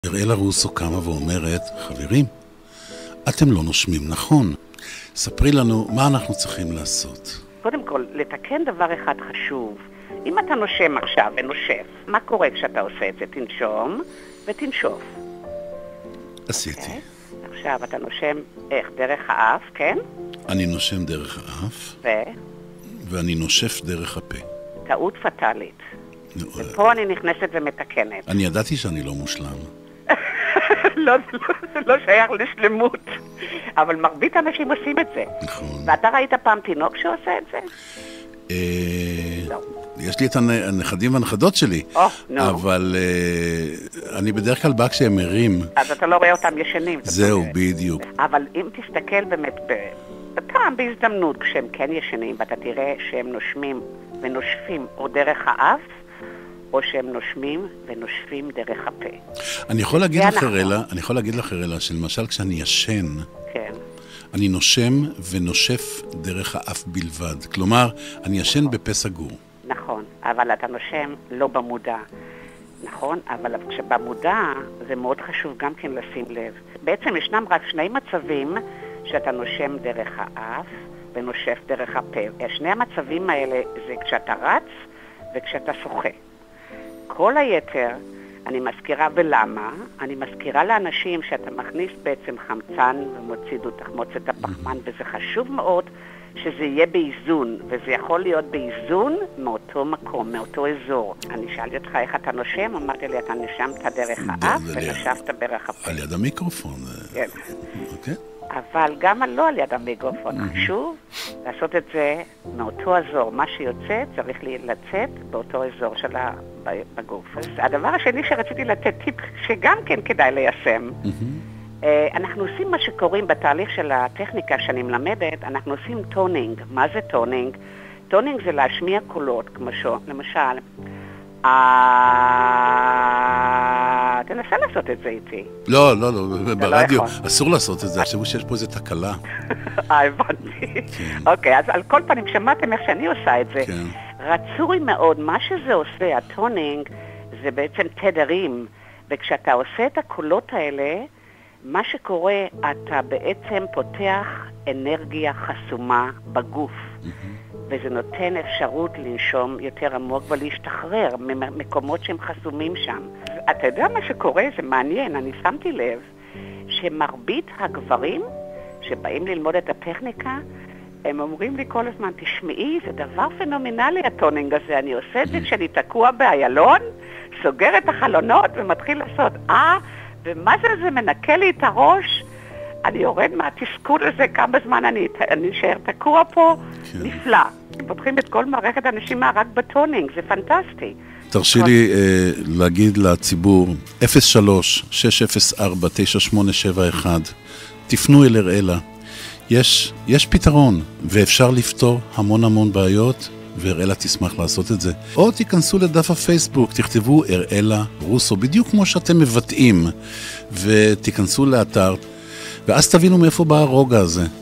אראלה רוסו קמה ואומרת, חברים, אתם לא נושמים נכון. ספרי לנו מה אנחנו צריכים לעשות. קודם כל, לתקן דבר אחד חשוב. אם אתה נושם עכשיו ונושף, מה קורה כשאתה עושה את זה? תנשום ותנשוף. עשיתי. עכשיו אתה נושם איך? דרך האף, כן? אני נושם דרך האף. ואני נושף דרך הפה. טעות פטלית. ופה אני נכנסת ומתקנת. אני ידעתי שאני לא מושלם. זה לא שייך לשלמות. אבל מרבית אנשים עושים את זה. נכון. ואתה ראית פעם תינוק שעושה את זה? לא. יש לי את הנכדים והנכדות שלי, אבל אני בדרך כלל בא כשהם מרים. אז אתה לא רואה אותם ישנים. זהו, בדיוק. אבל אם תסתכל באמת פעם בהזדמנות כשהם כן ישנים, ואתה תראה שהם נושמים ונושפים או דרך האף, או שהם נושמים ונושפים דרך הפה. אני יכול להגיד לך, אראלה, שלמשל כשאני ישן, כן. אני נושם ונושף דרך האף בלבד. כלומר, אני ישן בפה סגור. נכון, אבל אתה נושם לא במודע. נכון, אבל כשבמודע זה מאוד חשוב גם כן לשים לב. בעצם ישנם רק שני מצבים שאתה נושם דרך האף ונושף דרך הפה. שני המצבים האלה זה כשאתה רץ וכשאתה שוחה. כל היתר, אני מזכירה ולמה, אני מזכירה לאנשים שאתה מכניס בעצם חמצן ומוציא תחמוצת הפחמן, וזה חשוב מאוד שזה יהיה באיזון, וזה יכול להיות באיזון מאותו מקום, מאותו אזור. אני שאלתי אותך איך אתה נושם, אמרתי לי, אתה נשמת דרך האף ונשפת דרך הפה. על יד המיקרופון. כן. אוקיי. אבל גם לא על יד המיקרופון. חשוב לעשות את זה מאותו אזור. מה שיוצא צריך לצאת באותו אזור שלה בגוף. אז הדבר השני שרציתי לתת טיפ שגם כן כדאי ליישם. אנחנו עושים מה שקוראים בתהליך של הטכניקה שאני מלמדת, אנחנו עושים טונינג. מה זה טונינג? טונינג זה להשמיע קולות, למשל, תנסה לעשות את זה איתי. לא, ברדיו אסור לעשות את זה, חשבו שיש פה איזו תקלה. הבנתי. אוקיי, אז על כל פנים, שמעתם איך שאני עושה את זה. רצוי מאוד, מה שזה עושה, הטונינג, זה בעצם תדרים, וכשאתה עושה את הקולות האלה, מה שקורה, אתה בעצם פותח אנרגיה חסומה בגוף, וזה נותן אפשרות לנשום יותר עמוק ולהשתחרר ממקומות שהם חסומים שם. אתה יודע מה שקורה? זה מעניין, אני שמתי לב שמרבית הגברים שבאים ללמוד את הטכניקה, הם אומרים לי כל הזמן, תשמעי, זה דבר פנומנלי הטונינג הזה, אני עושה את זה כשאני תקוע באיילון, סוגר את החלונות ומתחיל לעשות ומה זה מנקה לי את הראש, אני יורד מהתסכול הזה, כמה זמן אני אשאר תקוע פה, נפלא. פותחים את כל מערכת הנשימה רק בטונינג, זה פנטסטי. תרשי לי להגיד לציבור, 03-604-9871, תפנו אל אראלה. יש פתרון, ואפשר לפתור המון בעיות, ואראלה תשמח לעשות את זה. או תיכנסו לדף הפייסבוק, תכתבו אראלה רוסו, בדיוק כמו שאתם מבטאים, ותיכנסו לאתר, ואז תבינו מאיפה בא הרוגע הזה.